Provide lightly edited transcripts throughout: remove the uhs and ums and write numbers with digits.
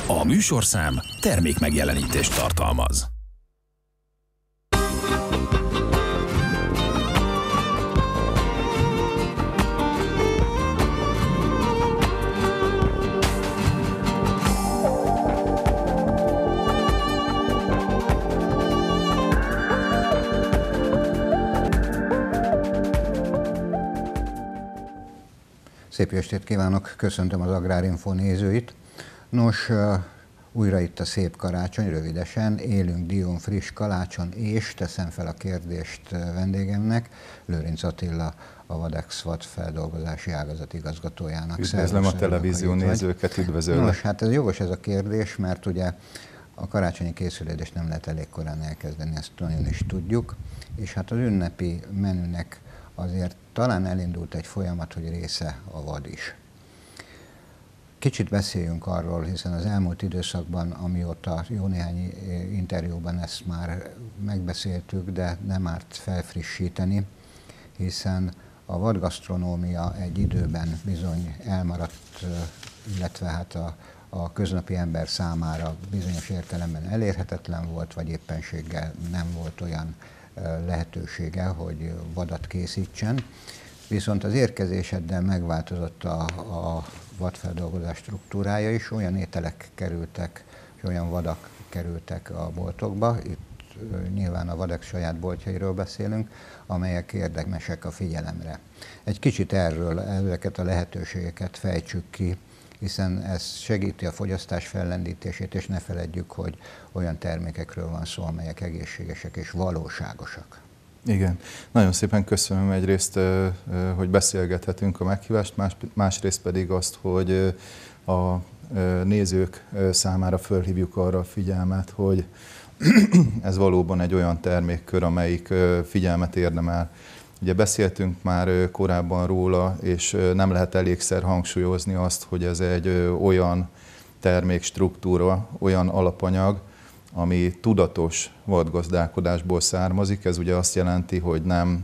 A műsorszám termékmegjelenítést tartalmaz. Szép estét kívánok, köszöntöm az Agrárinfo nézőit. Nos, újra itt a szép karácsony, rövidesen, élünk dión friss kalácson, és teszem fel a kérdést vendégemnek, Lőrinc Attila, a Vadex vadfeldolgozási ágazat igazgatójának. Üdvözlöm a televízió nézőket, üdvözöllek. Nos, hát ez jogos ez a kérdés, mert ugye a karácsonyi készülődést nem lehet elég korán elkezdeni, ezt nagyon is tudjuk, és hát az ünnepi menünek azért talán elindult egy folyamat, hogy része a vad is. Kicsit beszéljünk arról, hiszen az elmúlt időszakban, amióta jó néhány interjúban ezt már megbeszéltük, de nem árt felfrissíteni, hiszen a vadgasztronómia egy időben bizony elmaradt, illetve hát a köznapi ember számára bizonyos értelemben elérhetetlen volt, vagy éppenséggel nem volt olyan lehetősége, hogy vadat készítsen. Viszont az érkezéseddel megváltozott a vadfeldolgozás struktúrája is, olyan ételek kerültek, és olyan vadak kerültek a boltokba, itt nyilván a Vadex saját boltjairól beszélünk, amelyek érdemesek a figyelemre. Egy kicsit erről, ezeket a lehetőségeket fejtsük ki, hiszen ez segíti a fogyasztás fellendítését, és ne feledjük, hogy olyan termékekről van szó, amelyek egészségesek és valóságosak. Igen, nagyon szépen köszönöm egyrészt, hogy beszélgethetünk a meghívást, másrészt pedig azt, hogy a nézők számára fölhívjuk arra a figyelmet, hogy ez valóban egy olyan termékkör, amelyik figyelmet érdemel. Ugye beszéltünk már korábban róla, és nem lehet elégszer hangsúlyozni azt, hogy ez egy olyan termékstruktúra, olyan alapanyag, ami tudatos vadgazdálkodásból származik. Ez ugye azt jelenti, hogy nem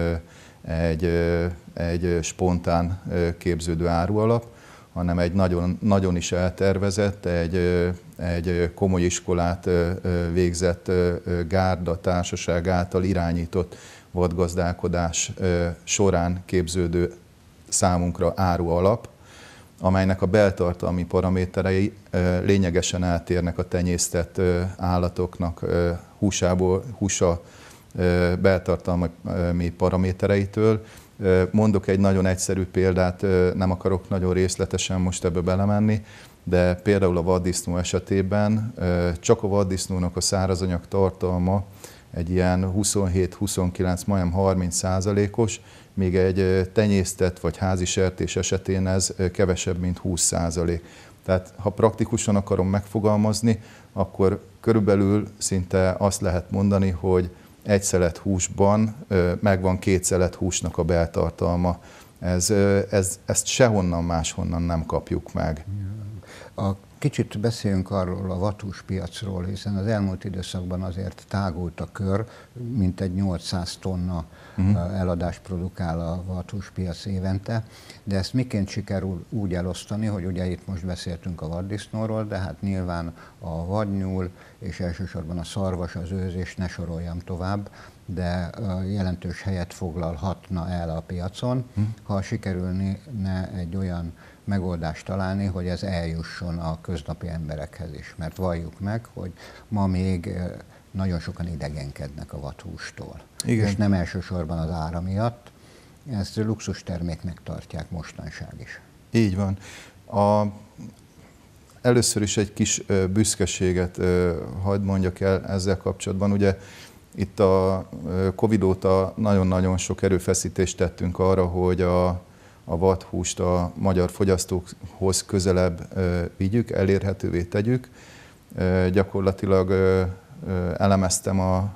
egy spontán képződő árualap, hanem egy nagyon is eltervezett, egy komoly iskolát végzett gárda, társaság által irányított vadgazdálkodás során képződő számunkra árualap, amelynek a beltartalmi paraméterei lényegesen eltérnek a tenyésztett állatoknak húsa beltartalmi paramétereitől. Mondok egy nagyon egyszerű példát, nem akarok nagyon részletesen most ebbe belemenni, de például a vaddisznó esetében csak a vaddisznónak a szárazanyag tartalma egy ilyen 27-29, majdnem 30%-os, míg egy tenyésztett vagy házi sertés esetén ez kevesebb, mint 20%. Tehát ha praktikusan akarom megfogalmazni, akkor körülbelül szinte azt lehet mondani, hogy egy szelet húsban megvan 2 szelet húsnak a beltartalma. Ezt sehonnan máshonnan nem kapjuk meg. Kicsit beszéljünk arról a vadhúspiacról, hiszen az elmúlt időszakban azért tágult a kör, mintegy 800 tonna eladást produkál a vadhúspiac évente, de ezt miként sikerül úgy elosztani, hogy ugye itt most beszéltünk a vaddisznóról, de hát nyilván a vadnyúl és elsősorban a szarvas, az őz, és ne soroljam tovább, de jelentős helyet foglalhatna el a piacon, ha sikerülne egy olyan megoldást találni, hogy ez eljusson a köznapi emberekhez is. Mert valljuk meg, hogy ma még nagyon sokan idegenkednek a vadhústól. Igen. És nem elsősorban az ára miatt, ezt luxus terméknek tartják mostanság is. Így van. Először is egy kis büszkeséget hadd mondjak el ezzel kapcsolatban. Ugye itt a Covid óta nagyon-nagyon sok erőfeszítést tettünk arra, hogy a vadhúst a magyar fogyasztókhoz közelebb vigyük, elérhetővé tegyük. Gyakorlatilag elemeztem a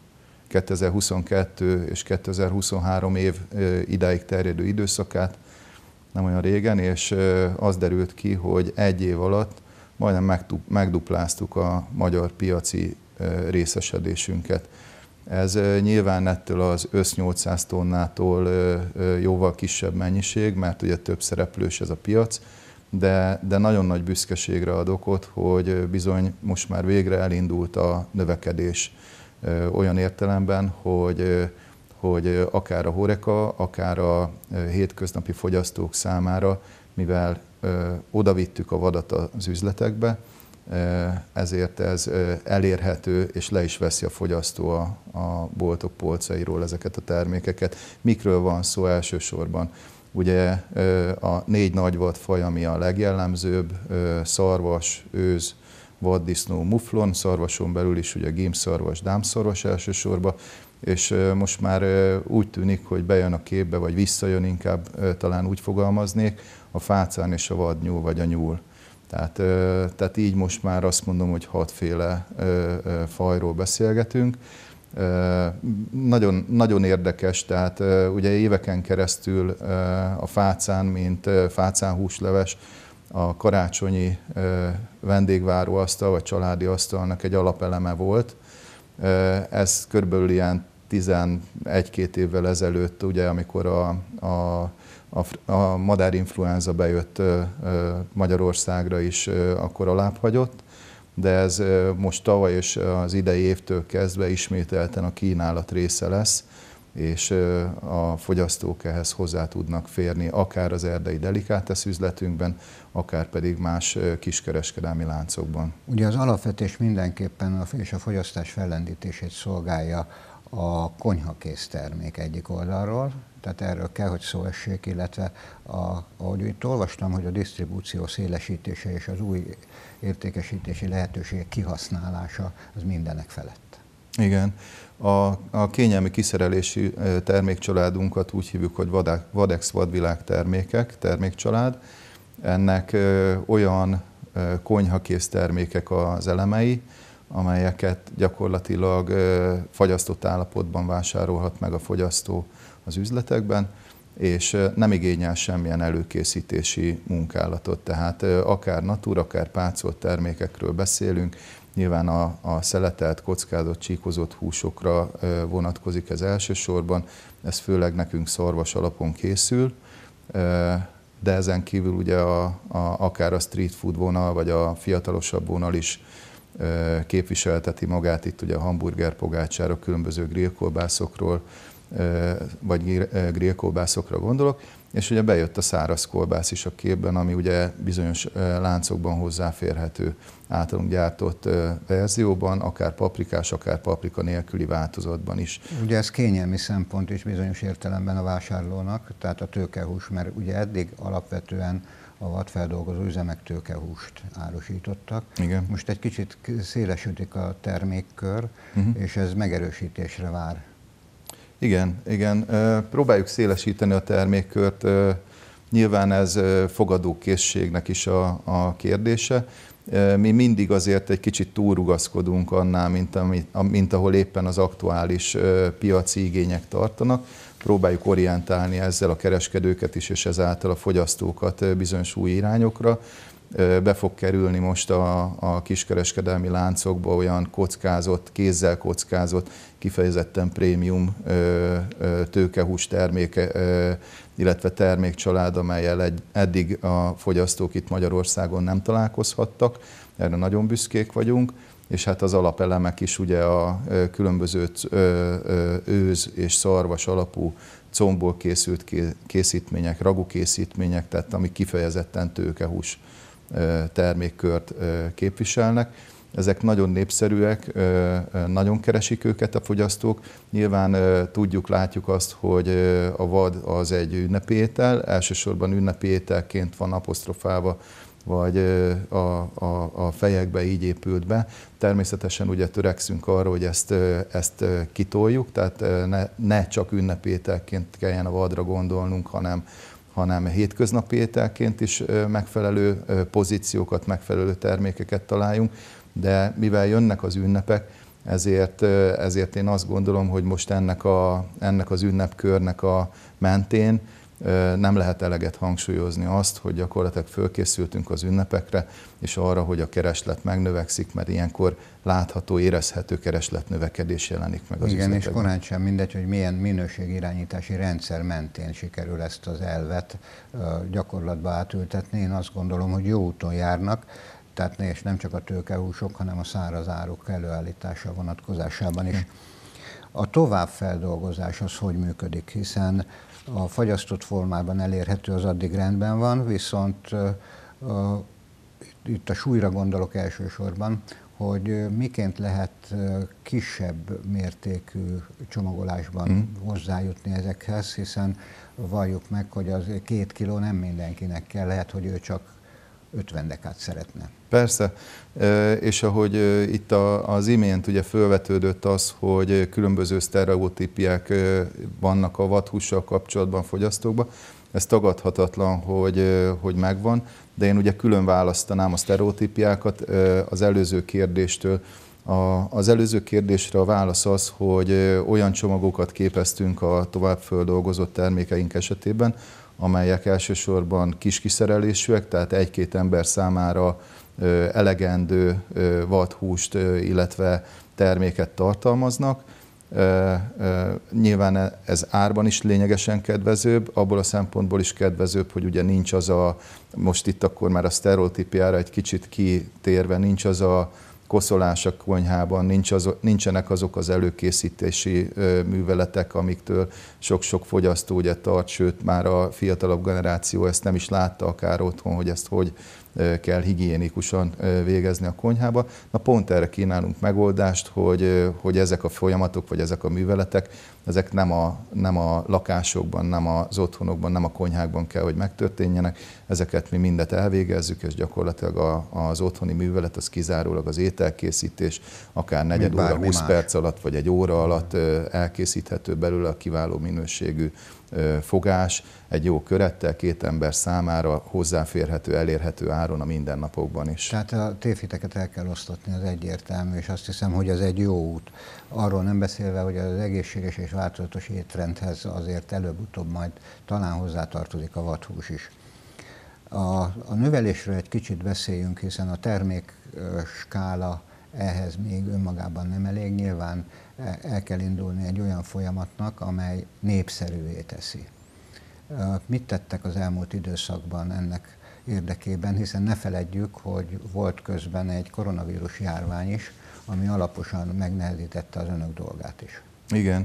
2022 és 2023 év idáig terjedő időszakát, nem olyan régen, és az derült ki, hogy egy év alatt majdnem megdupláztuk a magyar piaci részesedésünket. Ez nyilván ettől az össz 800 tonnától jóval kisebb mennyiség, mert ugye több szereplős ez a piac, de nagyon nagy büszkeségre ad okot, hogy bizony most már végre elindult a növekedés olyan értelemben, hogy akár a HoReCa, akár a hétköznapi fogyasztók számára, mivel odavittük a vadat az üzletekbe, ezért ez elérhető, és le is veszi a fogyasztó a boltok polcairól ezeket a termékeket. Mikről van szó elsősorban? Ugye a 4 nagy vadfaj, ami a legjellemzőbb, szarvas, őz, vaddisznó, muflon, szarvason belül is ugye gimbszarvas, dámszarvas elsősorban, és most már úgy tűnik, hogy bejön a képbe, vagy visszajön inkább, talán úgy fogalmaznék, a fácán és a vadnyúl, vagy a nyúl. Tehát így most már azt mondom, hogy 6 féle fajról beszélgetünk. Nagyon, nagyon érdekes, tehát ugye éveken keresztül a fácán, mint fácánhúsleves, a karácsonyi vendégváróasztal vagy családi asztalnak egy alapeleme volt. Ez körülbelül ilyen 11-2 évvel ezelőtt, ugye, amikor a madárinfluenza bejött Magyarországra is, akkor alábbhagyott, de ez most tavaly és az idei évtől kezdve ismételten a kínálat része lesz, és a fogyasztók ehhez hozzá tudnak férni, akár az erdei delikátesz üzletünkben, akár pedig más kiskereskedelmi láncokban. Ugye az alapvetés mindenképpen és a fogyasztás fellendítését szolgálja a konyhakész termék egyik oldalról, tehát erről kell, hogy szó essék, illetve ahogy itt olvastam, hogy a disztribúció szélesítése és az új értékesítési lehetőségek kihasználása az mindenek felett. Igen. A kényelmi kiszerelési termékcsaládunkat úgy hívjuk, hogy Vadex vadvilág termékcsalád. Ennek olyan konyhakész termékek az elemei, amelyeket gyakorlatilag fagyasztott állapotban vásárolhat meg a fogyasztó az üzletekben, és nem igényel semmilyen előkészítési munkálatot. Tehát akár natur, akár pácolt termékekről beszélünk. Nyilván a szeletelt, kockázott, csíkozott húsokra vonatkozik ez elsősorban. Ez főleg nekünk szarvas alapon készül, de ezen kívül ugye akár a street food vonal, vagy a fiatalosabb vonal is képviselteti magát. Itt ugye a hamburger pogácsára, különböző grillkolbászokról, vagy grillkolbászokra gondolok, és ugye bejött a száraz kolbász is a képben, ami ugye bizonyos láncokban hozzáférhető általunk gyártott verzióban, akár paprikás, akár paprika nélküli változatban is. Ugye ez kényelmi szempont is bizonyos értelemben a vásárlónak, tehát a tőkehús, mert ugye eddig alapvetően a vadfeldolgozó üzemek tőkehúst árusítottak. Igen. Most egy kicsit szélesödik a termékkör, és ez megerősítésre vár. Igen. Próbáljuk szélesíteni a termékkört. Nyilván ez fogadókészségnek is a kérdése. Mi mindig azért egy kicsit túlrugaszkodunk annál, mint ahol éppen az aktuális piaci igények tartanak. Próbáljuk orientálni ezzel a kereskedőket is, és ezáltal a fogyasztókat bizonyos új irányokra. Be fog kerülni most a kiskereskedelmi láncokba olyan kockázott, kézzel kockázott, kifejezetten prémium tőkehús terméke, illetve termékcsalád, amellyel eddig a fogyasztók itt Magyarországon nem találkozhattak. Erre nagyon büszkék vagyunk, és hát az alapelemek is ugye a különböző őz és szarvas alapú combból készült készítmények, ragukészítmények, tehát amik kifejezetten tőkehús termékkört képviselnek. Ezek nagyon népszerűek, nagyon keresik őket a fogyasztók. Nyilván tudjuk, látjuk azt, hogy a vad az egy ünnepi étel, elsősorban ünnepi ételként van apostrofálva, vagy a fejekbe így épült be. Természetesen ugye törekszünk arra, hogy ezt kitoljuk, tehát ne csak ünnepi ételként kelljen a vadra gondolnunk, hanem hétköznapi ételként is megfelelő pozíciókat, megfelelő termékeket találjunk, de mivel jönnek az ünnepek, ezért én azt gondolom, hogy most ennek az ünnepkörnek a mentén nem lehet eleget hangsúlyozni azt, hogy gyakorlatilag fölkészültünk az ünnepekre, és arra, hogy a kereslet megnövekszik, mert ilyenkor látható, érezhető keresletnövekedés jelenik meg az üzletekben. üzletekben. És korán sem mindegy, hogy milyen minőségirányítási rendszer mentén sikerül ezt az elvet gyakorlatba átültetni. Én azt gondolom, hogy jó úton járnak, tehát és nem csak a tőkehúsok, hanem a száraz áruk előállítása vonatkozásában is. A továbbfeldolgozás az hogy működik, hiszen a fagyasztott formában elérhető az addig rendben van, viszont itt a súlyra gondolok elsősorban, hogy miként lehet kisebb mértékű csomagolásban hozzájutni ezekhez, hiszen valljuk meg, hogy az 2 kiló nem mindenkinek kell, lehet, hogy ő csak 50 dekát szeretne. Persze, és ahogy itt az imént ugye fölvetődött az, hogy különböző sztereotípiák vannak a vadhússal kapcsolatban fogyasztókban, ez tagadhatatlan, hogy megvan, de én ugye külön választanám a sztereotípiákat az előző kérdéstől. Az előző kérdésre a válasz az, hogy olyan csomagokat képeztünk a továbbföldolgozott termékeink esetében, amelyek elsősorban kis kiszerelésűek, tehát 1-2 ember számára elegendő vadhúst, illetve terméket tartalmaznak. Nyilván ez árban is lényegesen kedvezőbb, abból a szempontból is kedvezőbb, hogy ugye nincs az most itt akkor már a sztereotípiára egy kicsit kitérve, nincs az a koszolás a konyhában, nincsenek azok az előkészítési műveletek, amiktől sok-sok fogyasztó ugye tart, sőt már a fiatalabb generáció ezt nem is látta akár otthon, hogy ezt hogy kell higiénikusan végezni a konyhába. Na pont erre kínálunk megoldást, hogy ezek a folyamatok, vagy ezek a műveletek, ezek nem a lakásokban, nem az otthonokban, nem a konyhákban kell, hogy megtörténjenek. Ezeket mi mindet elvégezzük, és gyakorlatilag az otthoni művelet az kizárólag az ételkészítés, akár negyed óra, 20 perc alatt, vagy 1 óra alatt elkészíthető belőle a kiváló minőségű fogás, egy jó körettel 2 ember számára hozzáférhető, elérhető áron a mindennapokban is. Tehát a tévhiteket el kell osztatni, az egyértelmű, és azt hiszem, hogy ez egy jó út. Arról nem beszélve, hogy az egészséges és változatos étrendhez azért előbb-utóbb majd talán hozzátartozik a vadhús is. A növelésről egy kicsit beszéljünk, hiszen a termékskála ehhez még önmagában nem elég. Nyilván el kell indulni egy olyan folyamatnak, amely népszerűvé teszi. Mit tettek az elmúlt időszakban ennek érdekében, hiszen ne feledjük, hogy volt közben egy koronavírus járvány is, ami alaposan megnehezítette az önök dolgát is. Igen.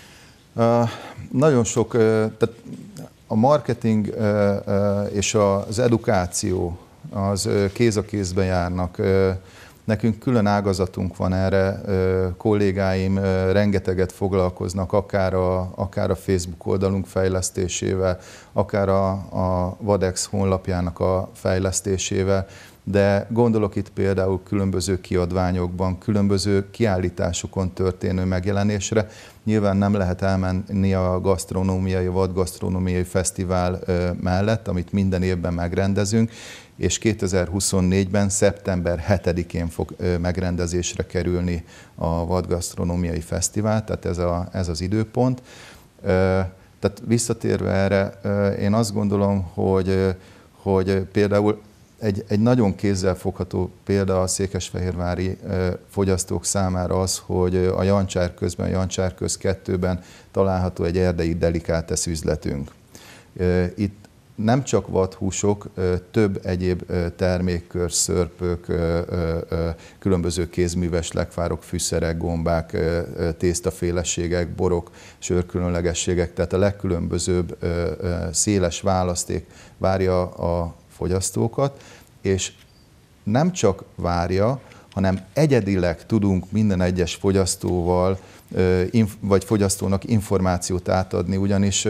Nagyon sok, tehát a marketing és az edukáció az kéz a kézben járnak. Nekünk külön ágazatunk van erre, kollégáim rengeteget foglalkoznak, akár a Facebook oldalunk fejlesztésével, akár a Vadex honlapjának a fejlesztésével, de gondolok itt például különböző kiadványokban, különböző kiállításokon történő megjelenésre. Nyilván nem lehet elmenni a vadgasztronómiai fesztivál mellett, amit minden évben megrendezünk, és 2024-ben szeptember 7-én fog megrendezésre kerülni a vadgasztronómiai fesztivál, tehát ez az időpont. Tehát visszatérve erre, én azt gondolom, hogy például egy nagyon kézzelfogható példa a székesfehérvári fogyasztók számára az, hogy a Jancsárközben, a Jancsárköz 2-ben található egy erdei delikátesz üzletünk. Itt nem csak vadhúsok, több egyéb termékkör, szörpök, különböző kézműves lekvárok, fűszerek, gombák, tésztaféleségek, borok, sörkülönlegességek, tehát a legkülönbözőbb széles választék várja a fogyasztókat, és nem csak várja, hanem egyedileg tudunk minden egyes fogyasztóval, vagy fogyasztónak információt átadni, ugyanis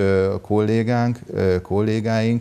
kollégáink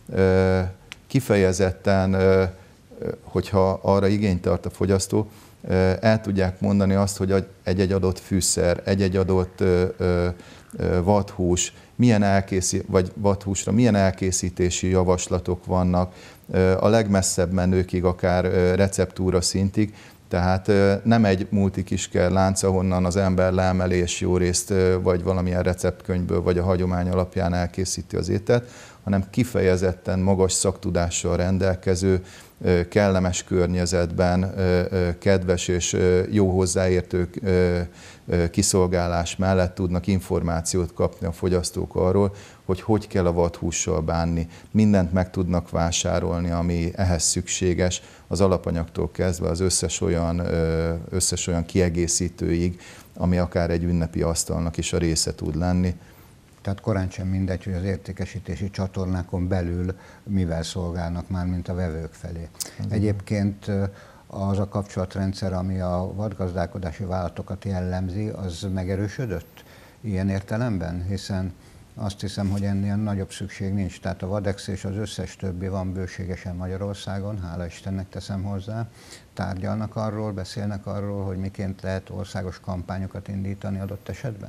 kifejezetten, hogyha arra igényt tart a fogyasztó, el tudják mondani azt, hogy egy-egy adott fűszer, egy-egy adott vadhús, vagy vadhúsra milyen elkészítési javaslatok vannak, a legmesszebb menőkig, akár receptúra szintig. Tehát nem egy multikisker lánc, ahonnan az ember leemeli és jó részt vagy valamilyen receptkönyvből, vagy a hagyomány alapján elkészíti az ételt, hanem kifejezetten magas szaktudással rendelkező, kellemes környezetben, kedves és jó hozzáértő kiszolgálás mellett tudnak információt kapni a fogyasztók arról, hogy hogy kell a vadhússal bánni. Mindent meg tudnak vásárolni, ami ehhez szükséges, az alapanyagtól kezdve az összes olyan kiegészítőig, ami akár egy ünnepi asztalnak is a része tud lenni. Tehát korán sem mindegy, hogy az értékesítési csatornákon belül mivel szolgálnak már, mint a vevők felé. Egyébként az a kapcsolatrendszer, ami a vadgazdálkodási vállalatokat jellemzi, az megerősödött ilyen értelemben? Hiszen azt hiszem, hogy ennél nagyobb szükség nincs. Tehát a Vadex és az összes többi van bőségesen Magyarországon, hála Istennek teszem hozzá. Tárgyalnak arról, beszélnek arról, hogy miként lehet országos kampányokat indítani adott esetben?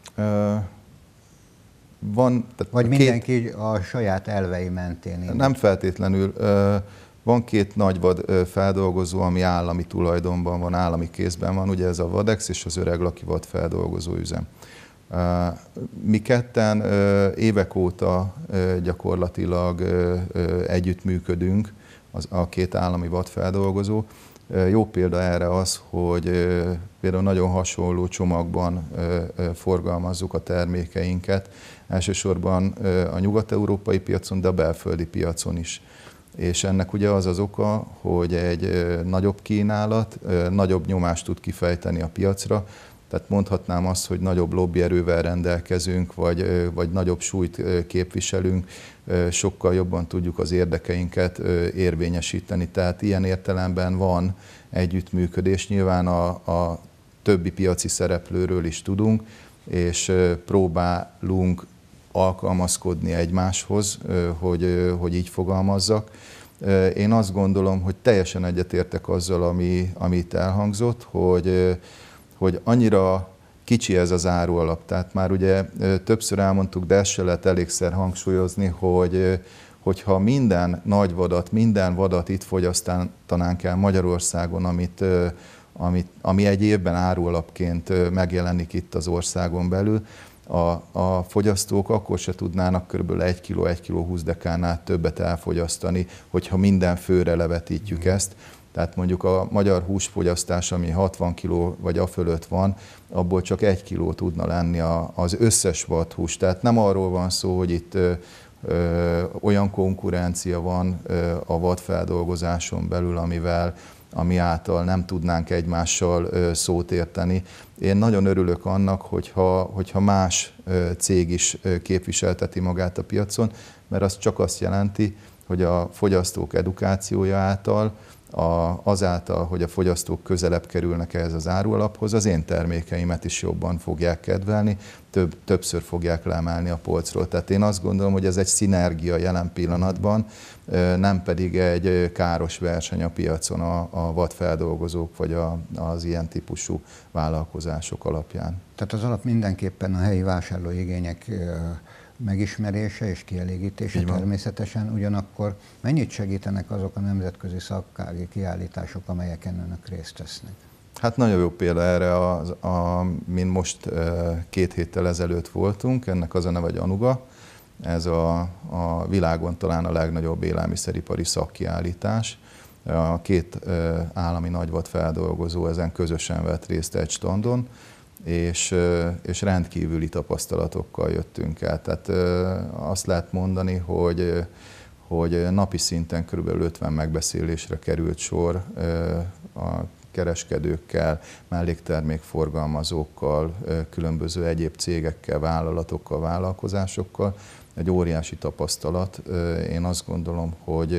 Vagy mindenki a saját elvei mentén indít? Nem feltétlenül. Van két nagy vad feldolgozó, ami állami tulajdonban van, állami kézben van, ugye ez a Vadex és az Öreg Laki vad feldolgozó üzem. Mi ketten évek óta gyakorlatilag együttműködünk, a két állami vadfeldolgozó. Jó példa erre az, hogy például nagyon hasonló csomagban forgalmazzuk a termékeinket, elsősorban a nyugat-európai piacon, de a belföldi piacon is. És ennek ugye az az oka, hogy egy nagyobb kínálat, nagyobb nyomást tud kifejteni a piacra, tehát mondhatnám azt, hogy nagyobb lobbyerővel rendelkezünk, vagy nagyobb súlyt képviselünk, sokkal jobban tudjuk az érdekeinket érvényesíteni. Tehát ilyen értelemben van együttműködés. Nyilván a többi piaci szereplőről is tudunk, és próbálunk alkalmazkodni egymáshoz, hogy így fogalmazzak. Én azt gondolom, hogy teljesen egyetértek azzal, ami itt elhangzott, hogy annyira kicsi ez az árualap. Tehát már ugye többször elmondtuk, de ezt se lehet elégszer hangsúlyozni, hogyha minden nagy vadat, minden vadat itt fogyasztanánk el Magyarországon, ami egy évben árualapként megjelenik itt az országon belül, a fogyasztók akkor se tudnának kb. 1 kg 20 dekánál többet elfogyasztani, hogyha minden főre levetítjük ezt. Tehát mondjuk a magyar húsfogyasztás, ami 60 kg vagy a fölött van, abból csak 1 kg tudna lenni az összes vadhús. Tehát nem arról van szó, hogy itt olyan konkurencia van a vadfeldolgozáson belül, ami által nem tudnánk egymással szót érteni. Én nagyon örülök annak, hogyha más cég is képviselteti magát a piacon, mert az csak azt jelenti, hogy a fogyasztók edukációja által, azáltal, hogy a fogyasztók közelebb kerülnek ehhez az árualaphoz, az én termékeimet is jobban fogják kedvelni, többször fogják leemelni a polcról. Tehát én azt gondolom, hogy ez egy szinergia jelen pillanatban, nem pedig egy káros verseny a piacon a vadfeldolgozók vagy az ilyen típusú vállalkozások alapján. Tehát az alap mindenképpen a helyi vásárlóigények megismerése és kielégítése természetesen, ugyanakkor mennyit segítenek azok a nemzetközi szakági kiállítások, amelyeken önök részt vesznek? Hát nagyon jó példa erre, mint most 2 héttel ezelőtt voltunk, ennek az a neve, hogy Anuga. Ez a világon talán a legnagyobb élelmiszeripari szakkiállítás. A 2 állami nagyvadfeldolgozó ezen közösen vett részt egy standon, és rendkívüli tapasztalatokkal jöttünk el. Tehát azt lehet mondani, hogy napi szinten kb. 50 megbeszélésre került sor a kereskedőkkel, melléktermékforgalmazókkal, különböző egyéb cégekkel, vállalatokkal, vállalkozásokkal. Egy óriási tapasztalat. Én azt gondolom,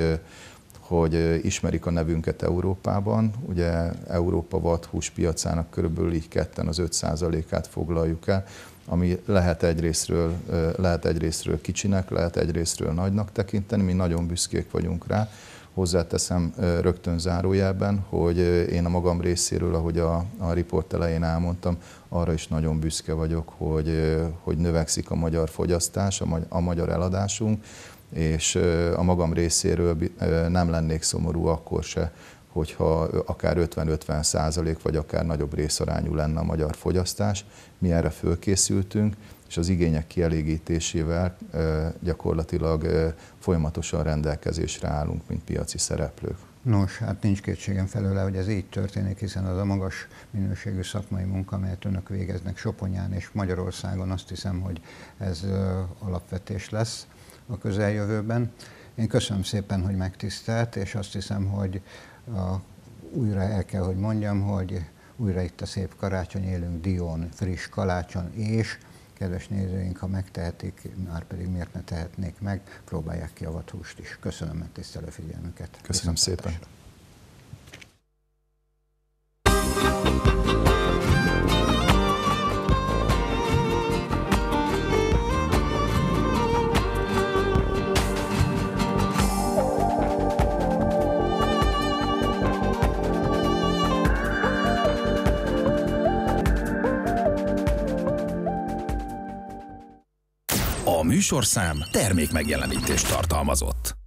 hogy ismerik a nevünket Európában. Ugye Európa vadhús piacának körülbelül így ketten az 5%-át foglaljuk el, ami lehet egyrészről kicsinek, lehet egyrészről nagynak tekinteni, mi nagyon büszkék vagyunk rá, Hozzáteszem rögtön zárójelben, hogy én a magam részéről, ahogy a riport elején elmondtam, arra is nagyon büszke vagyok, hogy növekszik a magyar fogyasztás, a magyar eladásunk, és a magam részéről nem lennék szomorú akkor se, hogyha akár 50-50% vagy akár nagyobb részarányú lenne a magyar fogyasztás. Mi erre fölkészültünk, és az igények kielégítésével gyakorlatilag folyamatosan rendelkezésre állunk, mint piaci szereplők. Nos, hát nincs kétségem felőle, hogy ez így történik, hiszen az a magas minőségű szakmai munka, amelyet önök végeznek Soponyán és Magyarországon, azt hiszem, hogy ez alapvetés lesz a közeljövőben. Én köszönöm szépen, hogy megtisztelt, és azt hiszem, hogy újra el kell, hogy mondjam, hogy újra itt a szép karácsony, élünk dión, friss kalácson, és kedves nézőink, ha megtehetik, már pedig miért ne tehetnék meg, próbálják ki a vadhúst is. Köszönöm megtisztelő figyelmüket. Köszönöm szépen. A műsorszám termékmegjelenítést tartalmazott.